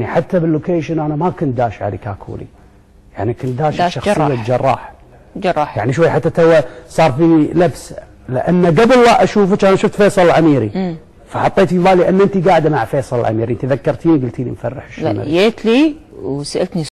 يعني حتى باللوكيشن انا ما كنت داش على كاكولي، يعني كنت داش الشخصيه الجراح. يعني شوي حتى تو صار في لبس، لان قبل لا اشوفك انا شفت فيصل العميري فحطيت في بالي ان انت قاعده مع فيصل العميري. انت ذكرتيني قلتي لي مفرح الشمري. لا جيت لي وسالتني